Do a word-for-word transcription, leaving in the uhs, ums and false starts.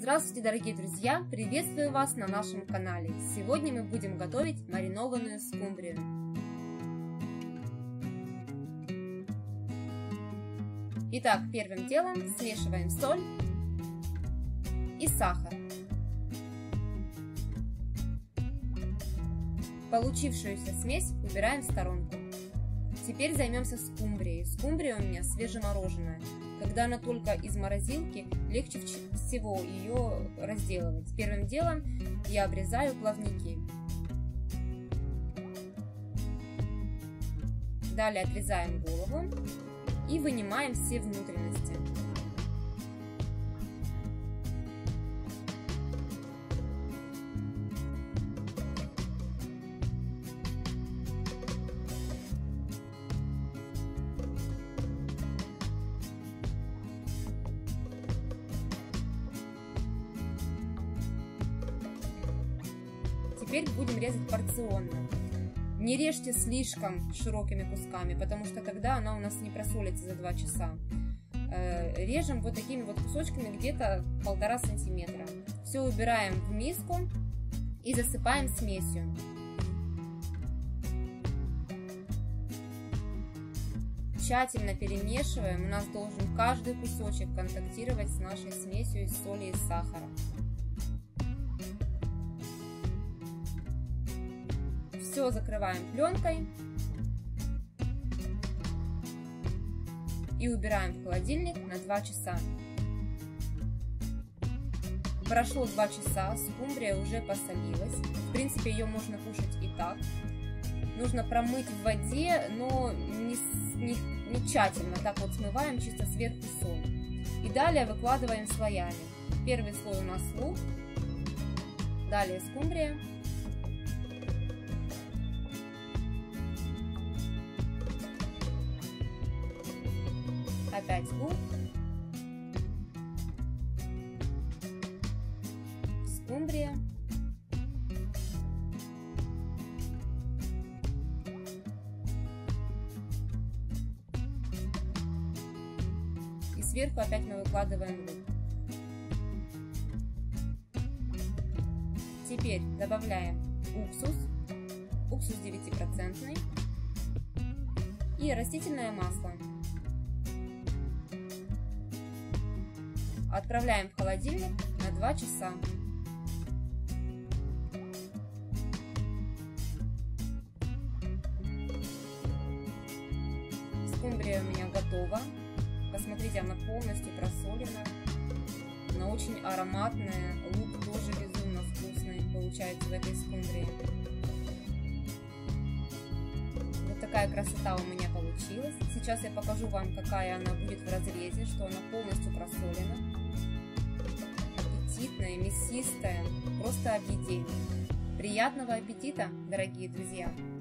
Здравствуйте, дорогие друзья! Приветствую вас на нашем канале. Сегодня мы будем готовить маринованную скумбрию. Итак, первым делом смешиваем соль и сахар. Получившуюся смесь убираем в сторонку. Теперь займемся скумбрией. Скумбрия у меня свежемороженая. Когда она только из морозилки, легче всего ее разделывать. Первым делом я обрезаю плавники. Далее отрезаем голову и вынимаем все внутренности. Теперь будем резать порционно. Не режьте слишком широкими кусками, потому что тогда она у нас не просолится за два часа. Режем вот такими вот кусочками, где-то полтора сантиметра. Все убираем в миску и засыпаем смесью. Тщательно перемешиваем. У нас должен каждый кусочек контактировать с нашей смесью из соли и сахара. Все закрываем пленкой и убираем в холодильник на два часа. Прошло два часа, скумбрия уже посолилась. В принципе, ее можно кушать и так. Нужно промыть в воде, но не, не, не тщательно. Так вот смываем чисто сверху соль. И далее выкладываем слоями. Первый слой у нас лук, далее скумбрия. Опять лук, скумбрия, и сверху опять мы выкладываем лук. Теперь добавляем уксус, уксус девятипроцентный и растительное масло. Отправляем в холодильник на два часа. Скумбрия у меня готова. Посмотрите, она полностью просолена. Она очень ароматная. Лук тоже безумно вкусный получается в этой скумбрии. Вот такая красота у меня получилась. Сейчас я покажу вам, какая она будет в разрезе, что она полностью просолена. Аппетитная, мясистая, просто объедение. Приятного аппетита, дорогие друзья!